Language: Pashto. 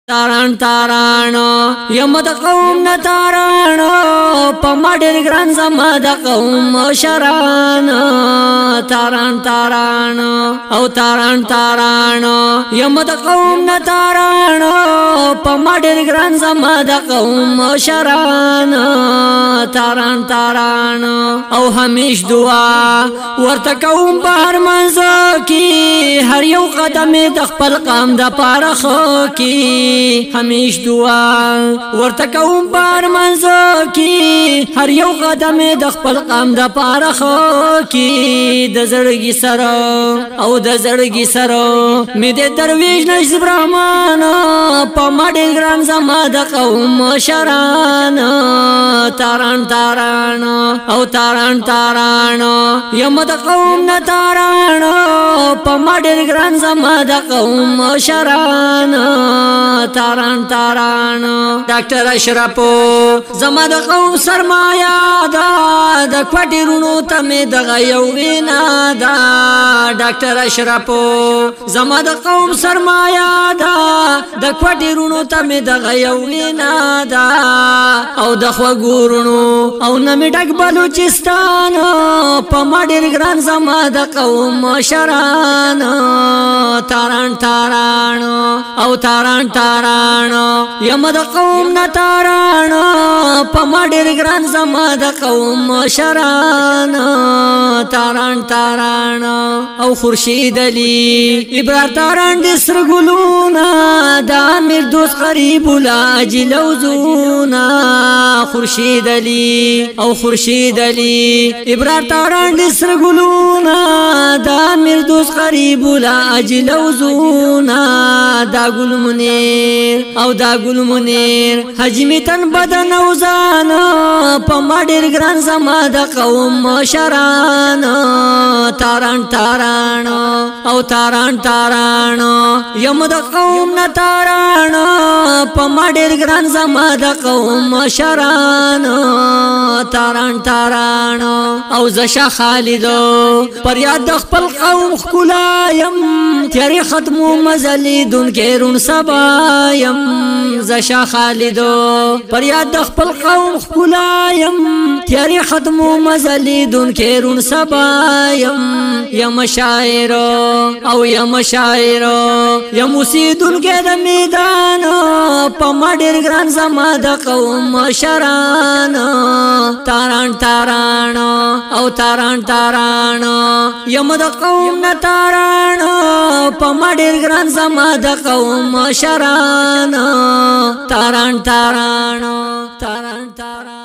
تاران تاران یم د قوم نه تاران په ډېر ګران زما د قوم مشران تاران تاران او تاران تاران یم د قوم نه تاران په ډېر ګران زما د قوم مشران تاران تاران او همیش دعا ورته کوم په هر منځ کې هر یو قدم د خپل قام د پاره خو کې همیش دعا ورته کوم بار منځ کې هر یو قدم د خپل قام د پاره خو کې د زړګي سره او د زړګي سره مې د درویش نشي برهمان په ډېر ګران زما د قوم مشران تاران تاران او تاران تاران یم د قوم نه تاران په ډېر ګران زما د قوم مشران تاران تاران ډاکټر اشرف زما د قوم سرمایا دا د کوټیرونو ته مې دغه یو وینا دا ډاکټر اشرف زما د قوم سرمایا دا د کوټیرونو ته مې دغه یو وینا دا او د خوګورونو او نمې ډک بلوچستان په ډېر ګران زما د قوم مشران تاران تاران او تاران تاران یم د قوم نه تاران په ډېر ګران زما د قوم مشران تاران تاران او خورشید علی ابرار تاران د سرګلونا د امیر دوست قریب لاجل وزونا خورشید علی او خورشید علی ابرار تاران د سرګلونا د امیر دوست قریب لاجل وزونا دا ګل منیر او دا ګل منیر حجمی تن بدن او ځان په ډېر ګران زما د قوم مشران تاران تاران او تاران تاران یم د قوم نه تاران په ډېر ګران زما د قوم مشران تاران تاران او زشا خالد پر یاد د خپل قوم ښکلا یم تیارې ختمو مزلې دونکې رون سبا یم زشا خالد پر یاد د خپل قوم ښکلا یم تیارې ختمو مزلې دونکې رون سبا یم شاعر او یم شاعر یم اوسېدونکی د میدان په ډېر ګران زما د قوم مشران تاران تاران او تاران تاران یم د قوم نه تاران په ډېر ګران زما د قوم مشران تاران تاران تاران تاران